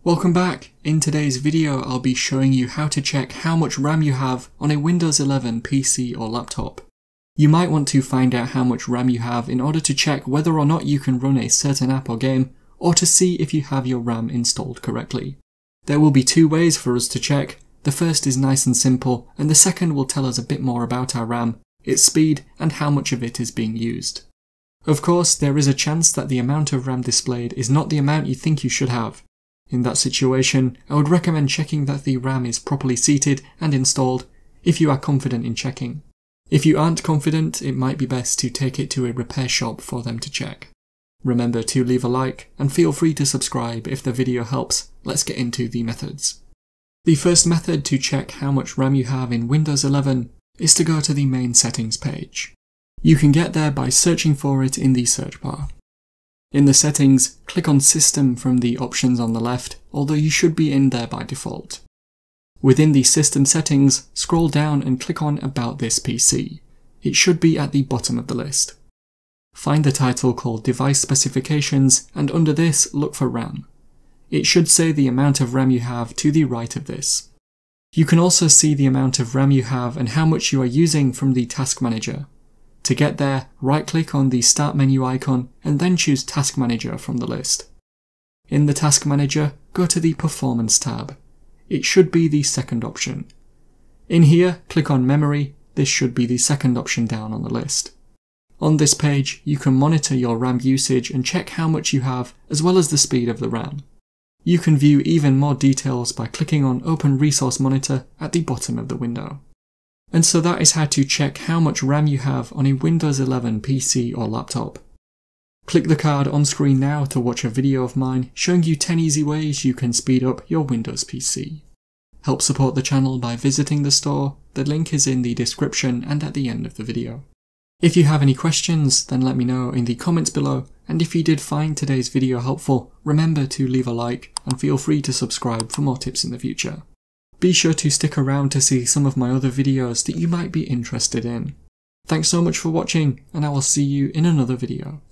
Welcome back! In today's video I'll be showing you how to check how much RAM you have on a Windows 11 PC or laptop. You might want to find out how much RAM you have in order to check whether or not you can run a certain app or game, or to see if you have your RAM installed correctly. There will be two ways for us to check. The first is nice and simple, and the second will tell us a bit more about our RAM, its speed, and how much of it is being used. Of course, there is a chance that the amount of RAM displayed is not the amount you think you should have. In that situation, I would recommend checking that the RAM is properly seated and installed if you are confident in checking. If you aren't confident, it might be best to take it to a repair shop for them to check. Remember to leave a like and feel free to subscribe if the video helps. Let's get into the methods. The first method to check how much RAM you have in Windows 11 is to go to the main settings page. You can get there by searching for it in the search bar. In the settings, click on System from the options on the left, although you should be in there by default. Within the system settings, scroll down and click on About this PC. It should be at the bottom of the list. Find the title called Device Specifications, and under this, look for RAM. It should say the amount of RAM you have to the right of this. You can also see the amount of RAM you have and how much you are using from the Task Manager. To get there, right-click on the Start menu icon and then choose Task Manager from the list. In the Task Manager, go to the Performance tab. It should be the second option. In here, click on Memory. This should be the second option down on the list. On this page, you can monitor your RAM usage and check how much you have, as well as the speed of the RAM. You can view even more details by clicking on Open Resource Monitor at the bottom of the window. And so that is how to check how much RAM you have on a Windows 11 PC or laptop. Click the card on screen now to watch a video of mine showing you 10 easy ways you can speed up your Windows PC. Help support the channel by visiting the store. The link is in the description and at the end of the video. If you have any questions, then let me know in the comments below, and if you did find today's video helpful, remember to leave a like and feel free to subscribe for more tips in the future. Be sure to stick around to see some of my other videos that you might be interested in. Thanks so much for watching, and I will see you in another video.